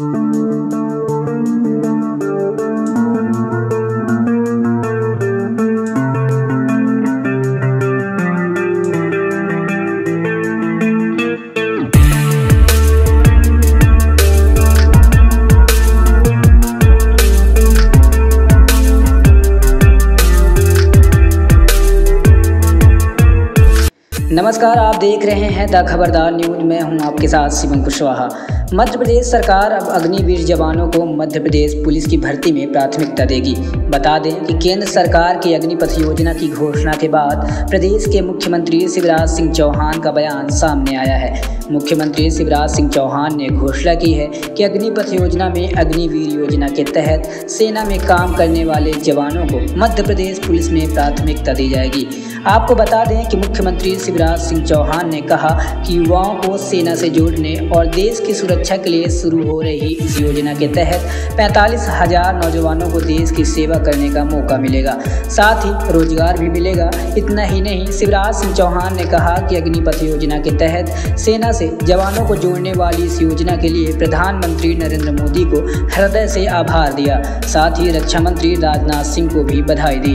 नमस्कार, आप देख रहे हैं द खबरदार न्यूज। मैं हूं आपके साथ शिवम कुशवाहा। मध्य प्रदेश सरकार अब अग्निवीर जवानों को मध्य प्रदेश पुलिस की भर्ती में प्राथमिकता देगी। बता दें कि केंद्र सरकार की अग्निपथ योजना की घोषणा के बाद प्रदेश के मुख्यमंत्री शिवराज सिंह चौहान का बयान सामने आया है। मुख्यमंत्री शिवराज सिंह चौहान ने घोषणा की है कि अग्निपथ योजना में अग्निवीर योजना के तहत सेना में काम करने वाले जवानों को मध्य प्रदेश पुलिस में प्राथमिकता दी जाएगी। आपको बता दें कि मुख्यमंत्री शिवराज सिंह चौहान ने कहा कि युवाओं को सेना से जोड़ने और देश की सुरक्षा के लिए शुरू हो रही इस योजना के तहत 45,000 नौजवानों को देश की सेवा करने का मौका मिलेगा, साथ ही रोजगार भी मिलेगा। इतना ही नहीं, शिवराज सिंह चौहान ने कहा कि अग्निपथ योजना के तहत सेना से जवानों को जोड़ने वाली इस योजना के लिए प्रधानमंत्री नरेंद्र मोदी को हृदय से आभार दिया। साथ ही रक्षा मंत्री राजनाथ सिंह को भी बधाई दी।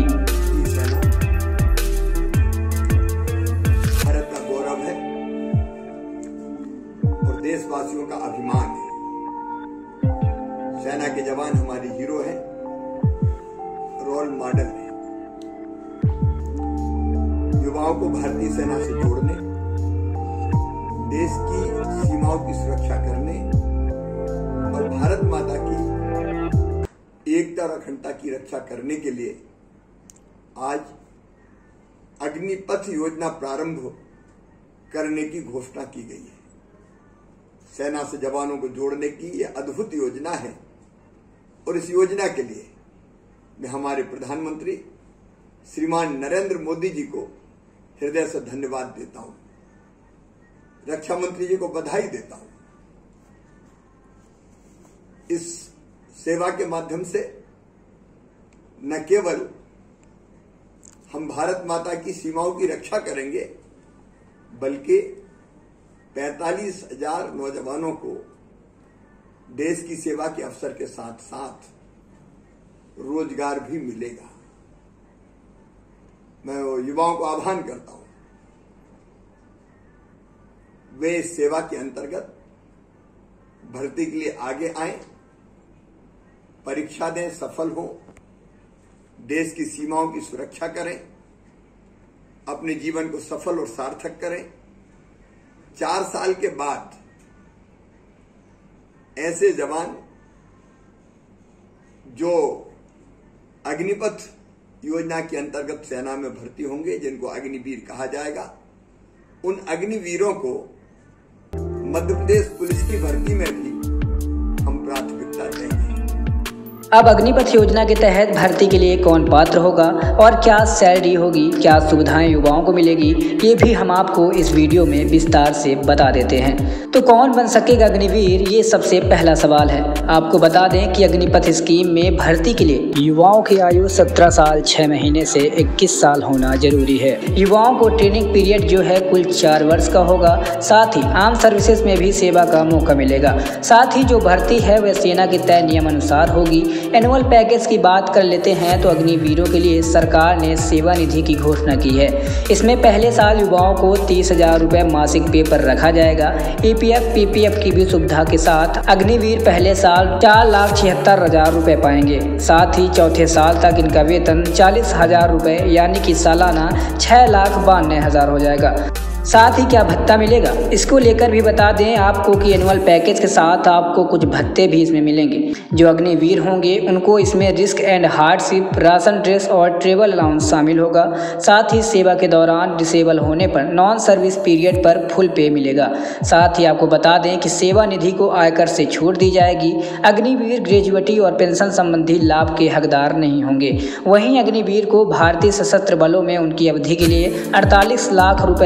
देशवासियों का अभिमान है। सेना के जवान हमारे हीरो हैं, रोल मॉडल हैं। युवाओं को भारतीय सेना से जोड़ने, देश की सीमाओं की सुरक्षा करने और भारत माता की एकता और अखंडता की रक्षा करने के लिए आज अग्निपथ योजना प्रारंभ करने की घोषणा की गई है। सेना से जवानों को जोड़ने की यह अद्भुत योजना है और इस योजना के लिए मैं हमारे प्रधानमंत्री श्रीमान नरेंद्र मोदी जी को हृदय से धन्यवाद देता हूं, रक्षा मंत्री जी को बधाई देता हूं। इस सेवा के माध्यम से न केवल हम भारत माता की सीमाओं की रक्षा करेंगे, बल्कि 45,000 नौजवानों को देश की सेवा के अवसर के साथ साथ रोजगार भी मिलेगा। मैं युवाओं को आह्वान करता हूं, वे इस सेवा के अंतर्गत भर्ती के लिए आगे आएं, परीक्षा दें, सफल हों, देश की सीमाओं की सुरक्षा करें, अपने जीवन को सफल और सार्थक करें। 4 साल के बाद ऐसे जवान जो अग्निपथ योजना के अंतर्गत सेना में भर्ती होंगे, जिनको अग्निवीर कहा जाएगा, उन अग्निवीरों को मध्य प्रदेश पुलिस की भर्ती में भी हम प्राथमिकता देंगे। अब अग्निपथ योजना के तहत भर्ती के लिए कौन पात्र होगा और क्या सैलरी होगी, क्या सुविधाएं युवाओं को मिलेगी, ये भी हम आपको इस वीडियो में विस्तार से बता देते हैं। तो कौन बन सकेगा अग्निवीर, ये सबसे पहला सवाल है। आपको बता दें कि अग्निपथ स्कीम में भर्ती के लिए युवाओं की आयु 17 साल 6 महीने से 21 साल होना जरूरी है। युवाओं को ट्रेनिंग पीरियड जो है कुल 4 वर्ष का होगा। साथ ही आर्म सर्विसेज में भी सेवा का मौका मिलेगा। साथ ही जो भर्ती है वह सेना के तय नियम अनुसार होगी। एनुअल पैकेज की बात कर लेते हैं तो अग्निवीरों के लिए सरकार ने सेवा निधि की घोषणा की है। इसमें पहले साल युवाओं को 30,000 रुपये मासिक पे पर रखा जाएगा। EPF PPF की भी सुविधा के साथ अग्निवीर पहले साल 4,76,000 रुपये पाएंगे। साथ ही चौथे साल तक इनका वेतन 40,000 रुपये यानी कि सालाना 6,92,000 हो जाएगा। साथ ही क्या भत्ता मिलेगा, इसको लेकर भी बता दें आपको कि एनुअल पैकेज के साथ आपको कुछ भत्ते भी इसमें मिलेंगे। जो अग्निवीर होंगे उनको इसमें risk and hardship, ration, dress और ट्रेवल अलाउंस शामिल होगा। साथ ही सेवा के दौरान डिसेबल होने पर नॉन सर्विस पीरियड पर फुल पे मिलेगा। साथ ही आपको बता दें कि सेवा निधि को आयकर से छूट दी जाएगी। अग्निवीर ग्रेजुएटी और पेंशन संबंधी लाभ के हकदार नहीं होंगे। वहीं अग्निवीर को भारतीय सशस्त्र बलों में उनकी अवधि के लिए 48 लाख रुपए और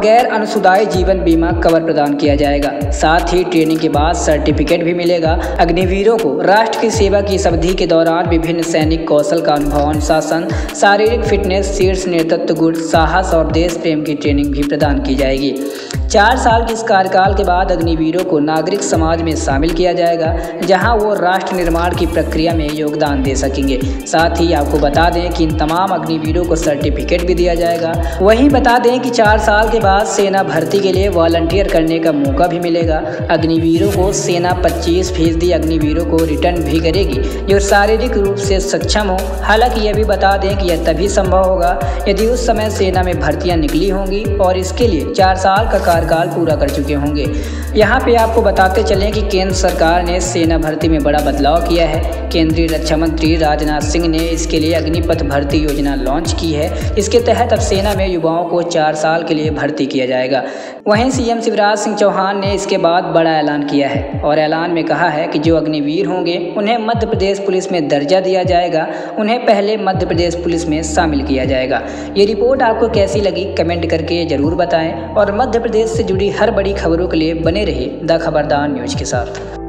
गैर अनुदायी जीवन बीमा कवर प्रदान किया जाएगा। साथ ही ट्रेनिंग के बाद सर्टिफिकेट भी मिलेगा। अग्निवीरों को राष्ट्र की सेवा की इस अवधि के दौरान विभिन्न सैनिक कौशल का अनुभव, अनुशासन, शारीरिक फिटनेस, शीर्ष नेतृत्व गुण, साहस और देश प्रेम की ट्रेनिंग भी प्रदान की जाएगी। 4 साल के इस कार्यकाल के बाद अग्निवीरों को नागरिक समाज में शामिल किया जाएगा, जहां वो राष्ट्र निर्माण की प्रक्रिया में योगदान दे सकेंगे। साथ ही आपको बता दें कि इन तमाम अग्निवीरों को सर्टिफिकेट भी दिया जाएगा। वहीं बता दें कि 4 साल के बाद सेना भर्ती के लिए वॉलंटियर करने का मौका भी मिलेगा। अग्निवीरों को सेना 25% अग्निवीरों को रिटर्न भी करेगी जो शारीरिक रूप से सक्षम हो। हालांकि यह भी बता दें कि यह तभी संभव होगा यदि उस समय सेना में भर्तियां निकली होंगी और इसके लिए 4 साल का कार्यकाल पूरा कर चुके होंगे। यहाँ पे आपको बताते चलें कि केंद्र सरकार ने सेना भर्ती में बड़ा बदलाव किया है। केंद्रीय रक्षा मंत्री राजनाथ सिंह ने इसके लिए अग्निपथ भर्ती योजना लॉन्च की है। इसके तहत अब सेना में युवाओं को 4 साल के लिए भर्ती किया जाएगा। वहीं सीएम शिवराज सिंह चौहान ने इसके बाद बड़ा ऐलान किया है और ऐलान में कहा है कि जो अग्निवीर होंगे उन्हें मध्य प्रदेश पुलिस में दर्जा दिया जाएगा। उन्हें पहले मध्य प्रदेश पुलिस में शामिल किया जाएगा। ये रिपोर्ट आपको कैसी लगी कमेंट करके ज़रूर बताएं और मध्य प्रदेश से जुड़ी हर बड़ी खबरों के लिए बने रहिए द खबरदार न्यूज़ के साथ।